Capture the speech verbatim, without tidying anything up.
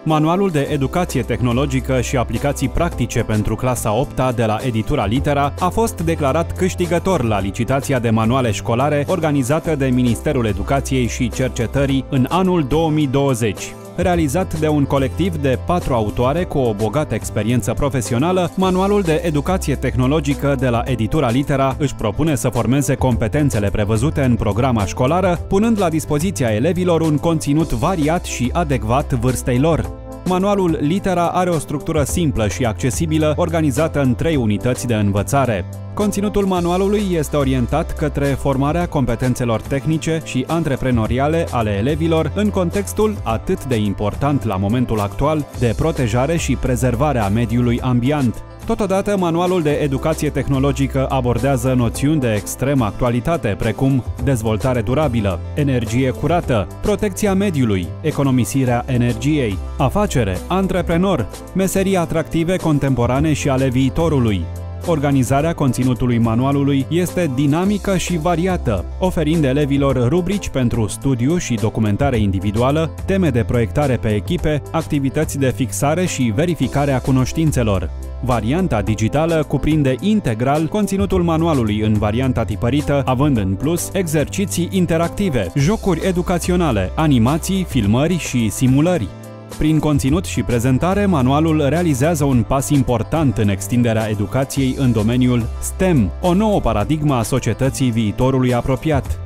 Manualul de educație tehnologică și aplicații practice pentru clasa a opta de la editura Litera a fost declarat câștigător la licitația de manuale școlare organizată de Ministerul Educației și Cercetării în anul două mii douăzeci. Realizat de un colectiv de patru autoare cu o bogată experiență profesională, Manualul de educație tehnologică de la editura Litera își propune să formeze competențele prevăzute în programa școlară, punând la dispoziția elevilor un conținut variat și adecvat vârstei lor. Manualul Litera are o structură simplă și accesibilă, organizată în trei unități de învățare. Conținutul manualului este orientat către formarea competențelor tehnice și antreprenoriale ale elevilor în contextul atât de important la momentul actual de protejare și prezervare a mediului ambiant. Totodată, manualul de educație tehnologică abordează noțiuni de extremă actualitate, precum dezvoltare durabilă, energie curată, protecția mediului, economisirea energiei, afacere, antreprenor, meserii atractive contemporane și ale viitorului. Organizarea conținutului manualului este dinamică și variată, oferind elevilor rubrici pentru studiu și documentare individuală, teme de proiectare pe echipe, activități de fixare și verificare a cunoștințelor. Varianta digitală cuprinde integral conținutul manualului în varianta tipărită, având în plus exerciții interactive, jocuri educaționale, animații, filmări și simulări. Prin conținut și prezentare, manualul realizează un pas important în extinderea educației în domeniul STEM, o nouă paradigmă a societății viitorului apropiat.